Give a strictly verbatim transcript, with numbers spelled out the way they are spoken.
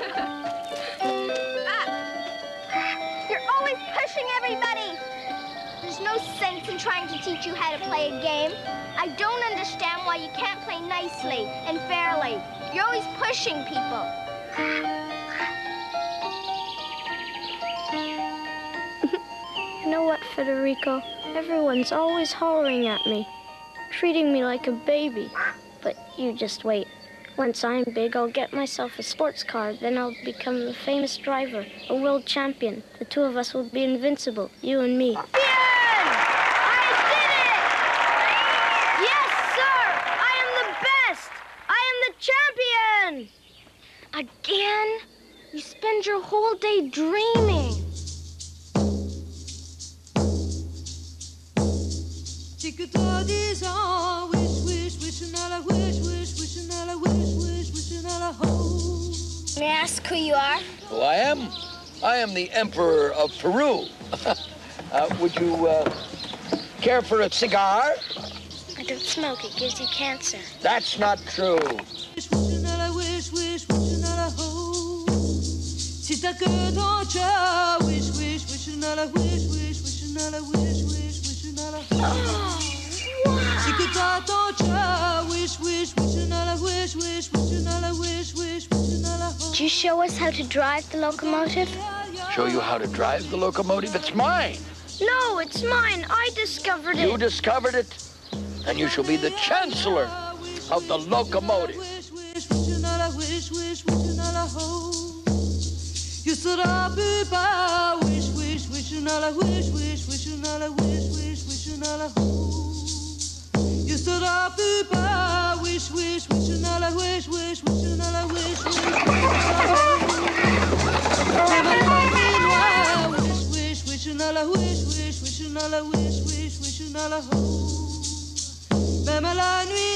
You're always pushing everybody. There's no sense in trying to teach you how to play a game. I don't understand why you can't play nicely and fairly. You're always pushing people. You know what, Federico? Everyone's always hollering at me, treating me like a baby. But you just wait. Once I'm big, I'll get myself a sports car. Then I'll become a famous driver, a world champion. The two of us will be invincible, you and me. Bien! I did it! Yes, sir! I am the best! I am the champion! Again? You spend your whole day dreaming. May I ask who you are? Who I am? I am the Emperor of Peru. uh, would you uh, care for a cigar? I don't smoke. It gives you cancer. That's not true. Did you show us how to drive the locomotive? Show you how to drive the locomotive? It's mine. No, it's mine. I discovered it. You discovered it, and you shall be the chancellor of the locomotive. You stood up, wish, wish, wish, another wish, wish, wish, another wish, wish, wish, wish, another wish, wish, wish, another wish, wish, wish, another hope. Même la nuit.